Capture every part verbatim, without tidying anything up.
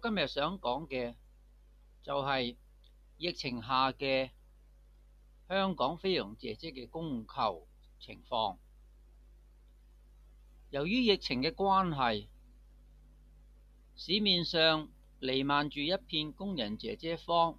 今日想講嘅就係疫情下嘅香港菲傭姐姐嘅供求情況。由於疫情嘅關係，市面上瀰漫住一片工人姐姐荒。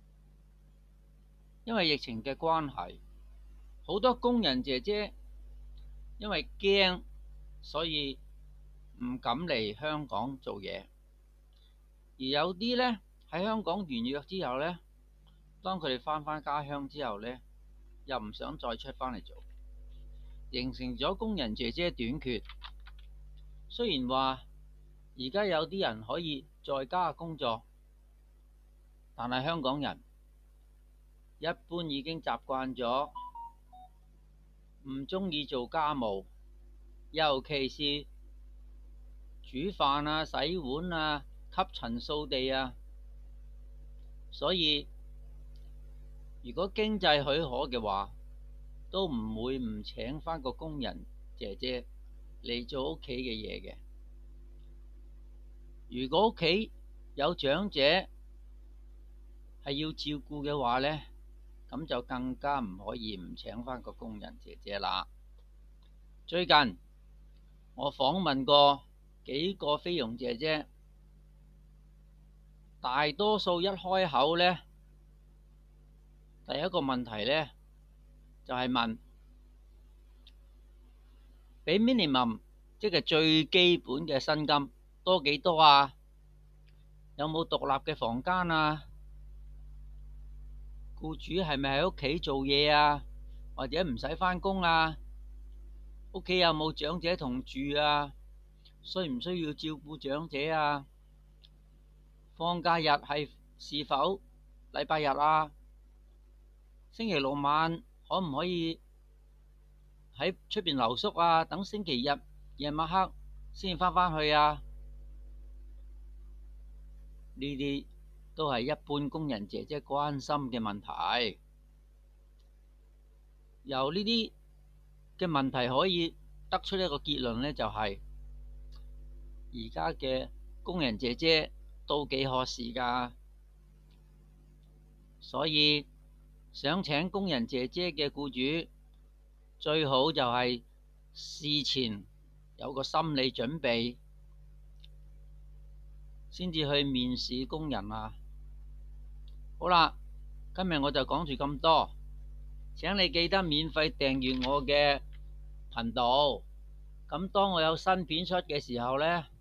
因為疫情嘅關係，好多工人姐姐因為驚，所以唔敢嚟香港做嘢。而有啲呢喺香港完約之後呢，當佢哋返返家鄉之後呢，又唔想再出返嚟做，形成咗工人姐姐短缺。雖然話而家有啲人可以在家工作，但係香港人一般已經習慣咗唔鍾意做家務，尤其是煮飯啊、洗碗啊、吸塵掃地啊。所以如果經濟許可嘅話，都唔會唔請返個工人姐姐嚟做屋企嘅嘢嘅。如果屋企有長者係要照顧嘅話呢，咁就更加唔可以唔請返個工人姐姐啦。最近我訪問過幾個菲傭姐姐，大多數一開口呢，第一個問題呢就係問，俾 minimum 即係最基本嘅薪金多幾多啊？有冇獨立嘅房間啊？僱主係咪喺屋企做嘢啊？或者唔使返工啊？屋企有冇長者同住啊？需唔需要照顧長者啊？放假日係是否禮拜日啊？星期六晚可唔可以喺出邊留宿啊？等星期日夜晚黑先返返去啊？呢啲都係一般工人姐姐關心嘅問題。由呢啲嘅問題可以得出一個結論呢，就係而家嘅工人姐姐都幾渴時㗎。所以想請工人姐姐嘅僱主，最好就係事前有個心理準備，先至去面試工人啊。好啦，今日我就講住咁多。請你記得免費訂閱我嘅頻道，咁當我有新片出嘅時候呢，